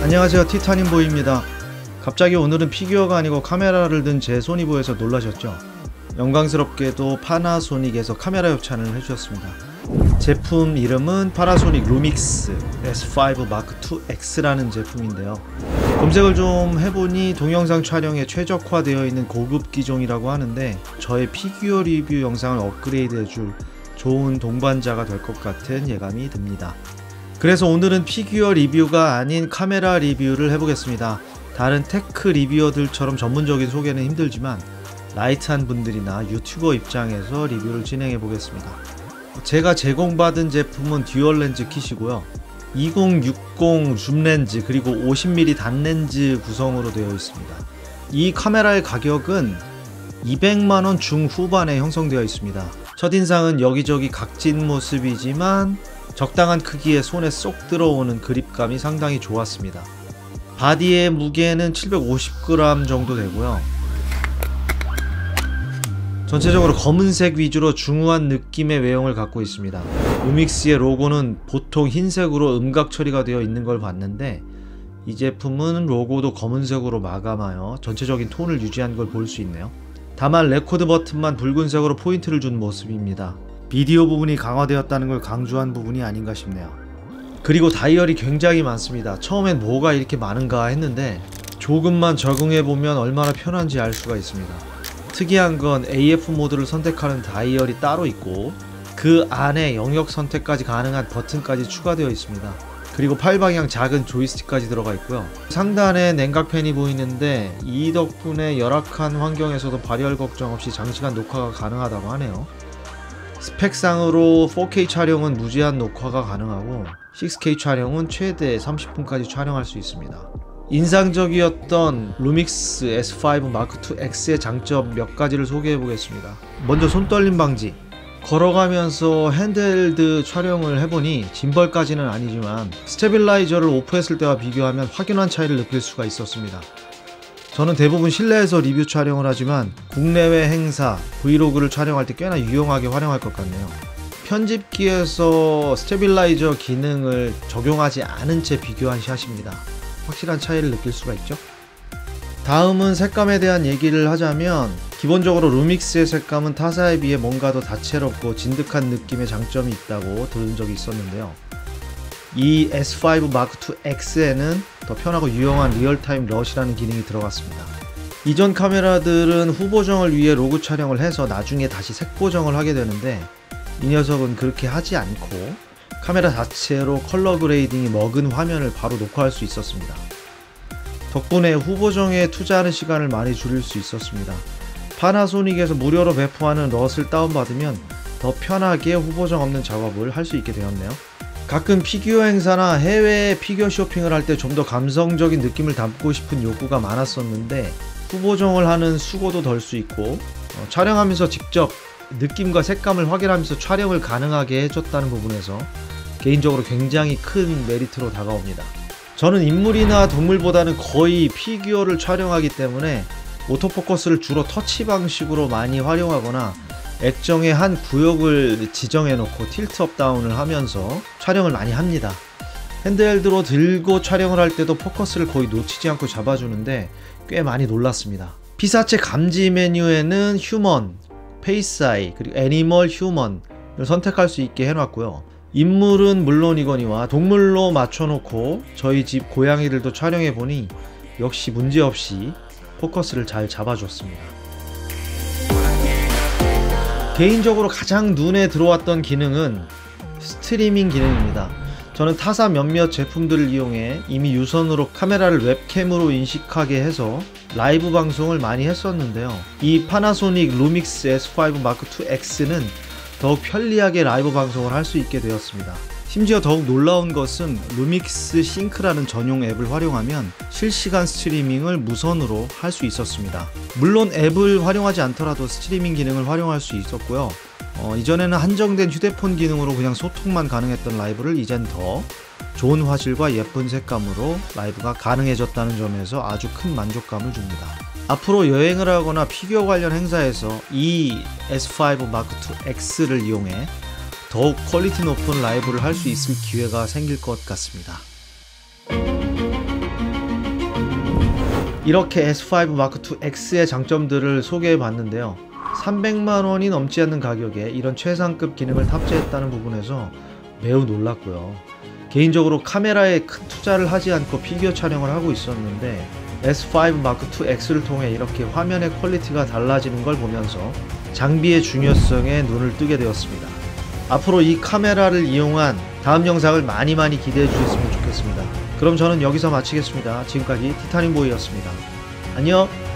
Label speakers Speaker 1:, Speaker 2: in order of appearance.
Speaker 1: 안녕하세요, 티타늄보이입니다. 갑자기 오늘은 피규어가 아니고 카메라를 든 제 손이 보여서 놀라셨죠? 영광스럽게도 파나소닉에서 카메라 협찬을 해주셨습니다. 제품 이름은 파나소닉 루믹스 S5 Mark II X라는 제품인데요. 검색을 좀 해보니 동영상 촬영에 최적화되어 있는 고급 기종이라고 하는데 저의 피규어 리뷰 영상을 업그레이드 해줄 좋은 동반자가 될 것 같은 예감이 듭니다. 그래서 오늘은 피규어 리뷰가 아닌 카메라 리뷰를 해보겠습니다. 다른 테크 리뷰어들처럼 전문적인 소개는 힘들지만 라이트한 분들이나 유튜버 입장에서 리뷰를 진행해 보겠습니다. 제가 제공받은 제품은 듀얼 렌즈 킷이고요. 2060 줌 렌즈 그리고 50mm 단렌즈 구성으로 되어 있습니다. 이 카메라의 가격은 200만원 중후반에 형성되어 있습니다. 첫인상은 여기저기 각진 모습이지만 적당한 크기의 손에 쏙 들어오는 그립감이 상당히 좋았습니다. 바디의 무게는 750g 정도 되고요. 전체적으로 검은색 위주로 중후한 느낌의 외형을 갖고 있습니다. 루믹스의 로고는 보통 흰색으로 음각 처리가 되어 있는 걸 봤는데 이 제품은 로고도 검은색으로 마감하여 전체적인 톤을 유지한 걸 볼 수 있네요. 다만 레코드 버튼만 붉은색으로 포인트를 준 모습입니다. 비디오 부분이 강화되었다는 걸 강조한 부분이 아닌가 싶네요. 그리고 다이얼이 굉장히 많습니다. 처음엔 뭐가 이렇게 많은가 했는데 조금만 적응해보면 얼마나 편한지 알 수가 있습니다. 특이한 건 AF 모드를 선택하는 다이얼이 따로 있고 그 안에 영역 선택까지 가능한 버튼까지 추가되어 있습니다. 그리고 팔방향 작은 조이스틱까지 들어가 있고요. 상단에 냉각팬이 보이는데 이 덕분에 열악한 환경에서도 발열 걱정 없이 장시간 녹화가 가능하다고 하네요. 스펙상으로 4K 촬영은 무제한 녹화가 가능하고 6K 촬영은 최대 30분까지 촬영할 수 있습니다. 인상적이었던 루믹스 S5 Mark II X의 장점 몇 가지를 소개해 보겠습니다. 먼저 손떨림 방지. 걸어가면서 핸드헬드 촬영을 해보니 짐벌까지는 아니지만 스테빌라이저를 오프했을 때와 비교하면 확연한 차이를 느낄 수가 있었습니다. 저는 대부분 실내에서 리뷰 촬영을 하지만 국내외 행사, 브이로그를 촬영할 때 꽤나 유용하게 활용할 것 같네요. 편집기에서 스테빌라이저 기능을 적용하지 않은 채 비교한 샷입니다. 확실한 차이를 느낄 수가 있죠. 다음은 색감에 대한 얘기를 하자면 기본적으로 루믹스의 색감은 타사에 비해 뭔가 더 다채롭고 진득한 느낌의 장점이 있다고 들은 적이 있었는데요. 이 S5 Mark II X에는 더 편하고 유용한 리얼타임 럿이라는 기능이 들어갔습니다. 이전 카메라들은 후보정을 위해 로그 촬영을 해서 나중에 다시 색보정을 하게 되는데 이 녀석은 그렇게 하지 않고 카메라 자체로 컬러 그레이딩이 먹은 화면을 바로 녹화할 수 있었습니다. 덕분에 후보정에 투자하는 시간을 많이 줄일 수 있었습니다. 파나소닉에서 무료로 배포하는 럿을 다운받으면 더 편하게 후보정 없는 작업을 할 수 있게 되었네요. 가끔 피규어 행사나 해외 피규어 쇼핑을 할 때 좀 더 감성적인 느낌을 담고 싶은 욕구가 많았었는데 후보정을 하는 수고도 덜 수 있고 촬영하면서 직접 느낌과 색감을 확인하면서 촬영을 가능하게 해줬다는 부분에서 개인적으로 굉장히 큰 메리트로 다가옵니다. 저는 인물이나 동물보다는 거의 피규어를 촬영하기 때문에 오토포커스를 주로 터치 방식으로 많이 활용하거나 액정의 한 구역을 지정해 놓고 틸트업 다운을 하면서 촬영을 많이 합니다. 핸드헬드로 들고 촬영을 할 때도 포커스를 거의 놓치지 않고 잡아주는데 꽤 많이 놀랐습니다. 피사체 감지 메뉴에는 휴먼, 페이스 아이, 그리고 애니멀 휴먼을 선택할 수 있게 해놨고요. 인물은 물론이거니와 동물로 맞춰놓고 저희 집 고양이들도 촬영해보니 역시 문제없이 포커스를 잘 잡아줬습니다. 개인적으로 가장 눈에 들어왔던 기능은 스트리밍 기능입니다. 저는 타사 몇몇 제품들을 이용해 이미 유선으로 카메라를 웹캠으로 인식하게 해서 라이브 방송을 많이 했었는데요. 이 파나소닉 루믹스 S5 Mark II X는 더욱 편리하게 라이브 방송을 할 수 있게 되었습니다. 심지어 더욱 놀라운 것은 루믹스 싱크라는 전용 앱을 활용하면 실시간 스트리밍을 무선으로 할 수 있었습니다. 물론 앱을 활용하지 않더라도 스트리밍 기능을 활용할 수 있었고요. 이전에는 한정된 휴대폰 기능으로 그냥 소통만 가능했던 라이브를 이젠 더 좋은 화질과 예쁜 색감으로 라이브가 가능해졌다는 점에서 아주 큰 만족감을 줍니다. 앞으로 여행을 하거나 피규어 관련 행사에서 이 S5 Mark II X를 이용해 더욱 퀄리티 높은 라이브를 할 수 있을 기회가 생길 것 같습니다. 이렇게 S5 마크2 X의 장점들을 소개해 봤는데요. 300만원이 넘지 않는 가격에 이런 최상급 기능을 탑재했다는 부분에서 매우 놀랐고요. 개인적으로 카메라에 큰 투자를 하지 않고 피규어 촬영을 하고 있었는데 S5 마크2 X를 통해 이렇게 화면의 퀄리티가 달라지는 걸 보면서 장비의 중요성에 눈을 뜨게 되었습니다. 앞으로 이 카메라를 이용한 다음 영상을 많이 기대해 주셨으면 좋겠습니다. 그럼 저는 여기서 마치겠습니다. 지금까지 티타늄보이였습니다. 안녕.